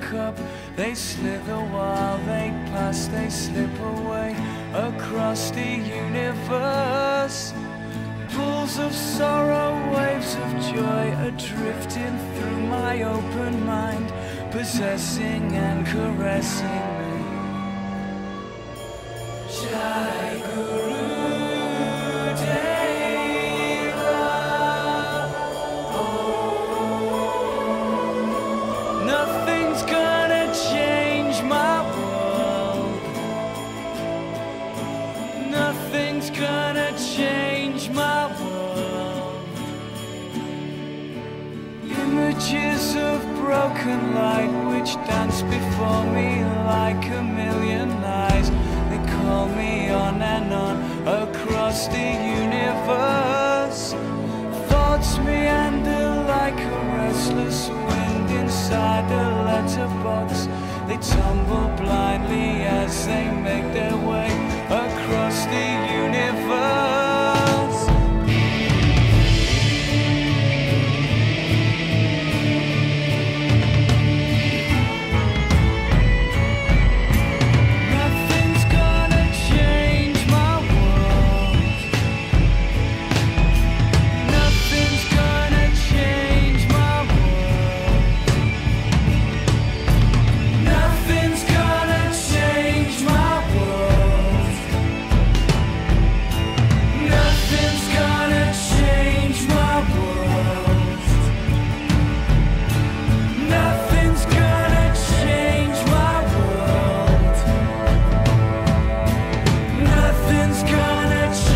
cup. They slither while they pass, they slip away across the universe. Pools of sorrow, waves of joy are drifting through my open mind, possessing and caressing me. Jai Guru Deva. Oh, nothing's gonna change my world. Nothing's gonna change my world. Images of broken light which dance before me like a million eyes. They call me on and on across the universe. Thoughts meander like a restless wind inside a letterbox. They tumble blindly as they make their way across the universe. Nothing's gonna change.